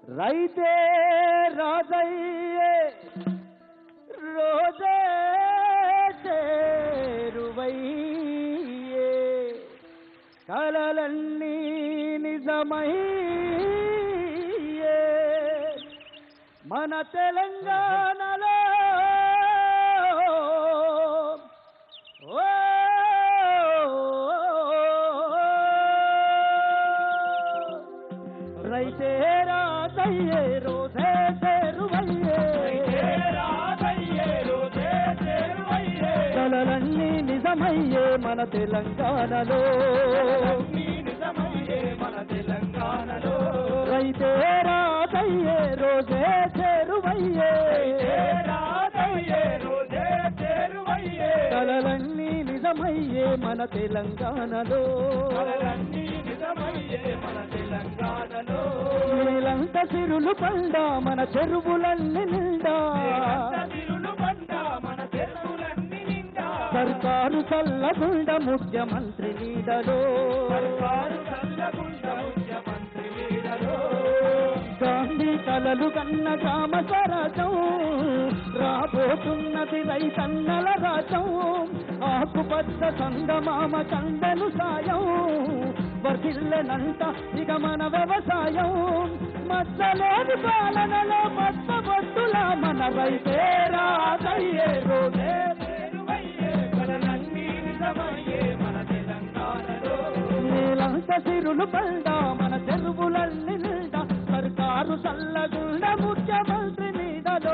రైతే రాజయ్యే రోజే చేరువయ్యే కలలన్నీ నిజమయ్యే మన తెలంగాణలో రైతే రాజయ్యే రోజే చేరువయ్యే కలలన్నీ నిజమయ్యే మన తెలంగాణలో రైతే రాజయ్యే రోజే చేరువయ్యే కలలన్నీ నిజమయ్యే మన తెలంగాణలో నీలంత సిరులు పండ మన చెరువులన్నీ నిండా సర్కారు చల్లగుండ ముఖ్యమంత్రి నీడలో గాంధీ కలలు కన్న గ్రామ స్వరాజం రాబోతున్నది రైతన్నల రాజం ఆకుపచ్చ సంగమామ కండను సాయం వర్ధిల్లనంట ఇక మన వ్యవసాయం మచ్చలేని పాలనలో మచ్చబొట్టుల మన రైతే రాజయ్యే రోజే నీలంత సిరులు పండ మన చెరువులన్నీ నిండా సర్కారు చల్లగుండ ముఖ్యమంత్రి నీడలో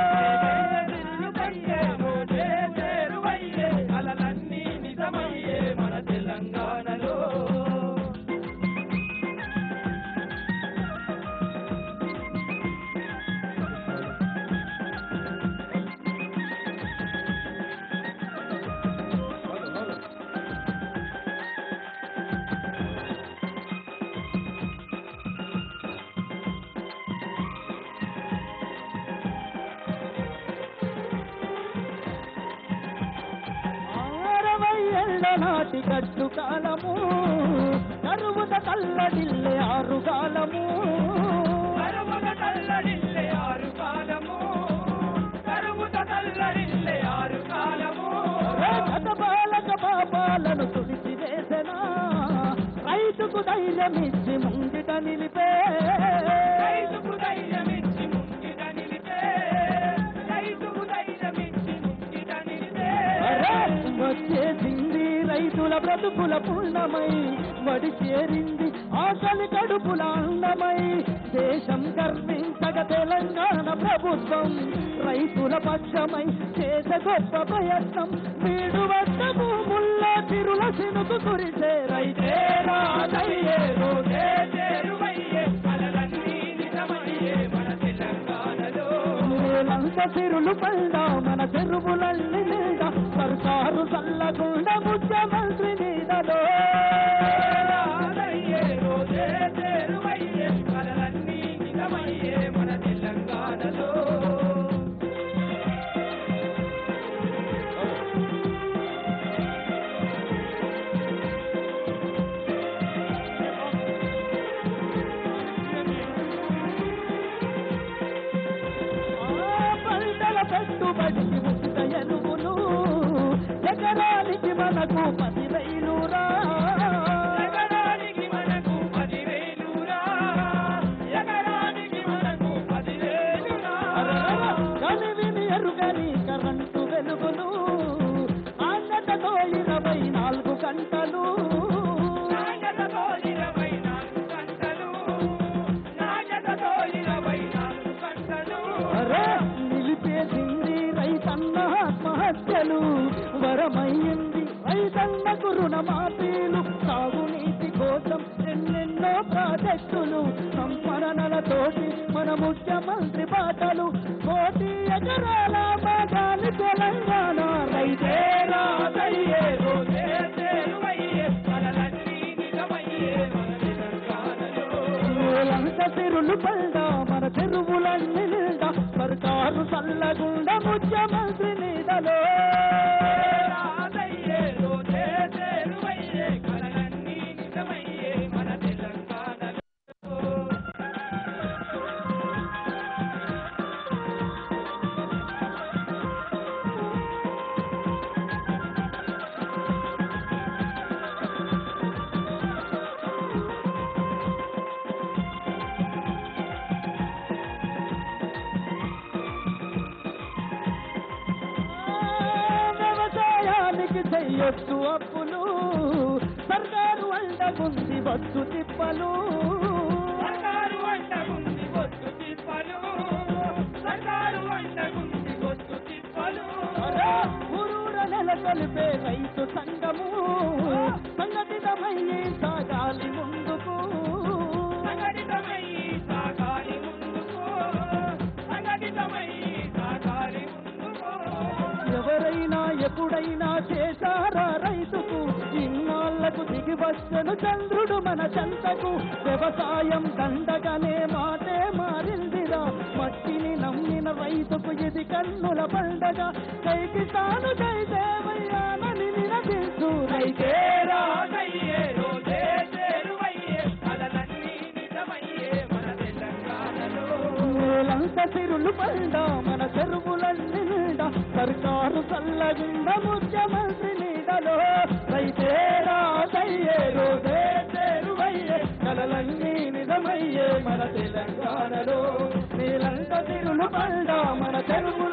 కలలన్నీ నిజమయ్యే మన తెలంగాణలో నాటి గట్టు కాలము కరువుత కల్లడిల్లే ఆరు కాలము బాలక పాపాలను తుడిచి వేసెనా రైతుకు ధైర్యమిచ్చి ముంగిట నిలిపే వచ్చేసింది రైతుల బ్రతుకుల పూర్ణమై వడి చేరింది ఆకలి కడుపుల అందమై దేశం గర్వించగ తెలంగాణ ప్రభుత్వం రైతుల పక్షమై చేసే గొప్ప ప్రయత్నం వీడు వద్ద భూముల్లో తిరుల సినుకు కురిసే రైతే రాజయ్యే రోజే చేరువయ్యే కలలన్నీ నిజమయ్యే మన తెలంగాణలో నీలంత తిరులు పండ మన చెరువులన్నీ నిండా సర్కారు చల్లగుండ ముఖ్యమంత్రి నీడలో రోజే చేరువయ్యే కలలన్నీ నిజమయ్యే మన తెలంగాణలో పంటల పెట్టుబడికి ముక్త ఎరువులు ఎకరానికి మనకు 10,000 కనివిని ఎరుగని కరెంటు వెలుగులు ఆంగతతో 24 గంటలు నిలిపేసింది రైతన్న ఆత్మహత్యలు వరమయ్యింది రైతన్నకు రుణమాఫీలు సాగునీటి కోసం ఎన్నెన్నో ప్రాజెక్టులు సంస్మరణలతోటి మన ముఖ్యమంత్రి పాటలు 1,000 ఎకరాల బాగాలి తెలంగాణ రైతే రాజయ్యే రోజే చేరువయ్యే కలలన్నీ నిజమయ్యే మన తెలంగాణలో సిరులు పండ మన చెరువులన్నీ నిండా సర్కారు చల్లగుండ ముఖ్యమంత్రి నీడలో రాజయ్యే రోజే చేరువయ్యే కలలన్నీ నిజమయ్యే మన తెలంగాణలో ఎత్తు అప్పులు సర్కారు అండగుంది బస్సు తిప్పలు సర్కారు అండగుంది బస్సు తిప్పలు సర్కారు అండగుంది బస్సు తిప్పలు ఊరూర నెలకొల్పే రైతు సంఘము సంఘటితమయ్యి సాగాలి ముందుకు సంఘటితమయ్యి సాగాలి ముందుకు సంఘటితమయ్యి సాగాలి ముందుకు ఎవరైనా ఎప్పుడైనా చేశారా రైతుకు ఇన్నాళ్లకు దిగి వచ్చెను చంద్రుడు మన చెంతకు వ్యవసాయం దండగానే మాటే మారిందిరా మట్టిని నమ్మిన రైతుకు ఇది కన్నుల పండగ కైకి తాను జై దేవయ్యానని నినదిస్తూ రైతేరా అయ్యే రోజే చేరువయ్యే కలలన్నీ నిజమయ్యే మన తెలంగాణలో నేలంత సిరులు పండ మన చెరువులన్నీ నిండా సర్కారు చల్లగుండ ముఖ్యమంత్రి నీడలో రైతేరా అయ్యే రోజే చేరువయ్యే కలలన్నీ నిజమయ్యే మన తెలంగాణలో నీలంత సిరులు పండ మన చెరువుల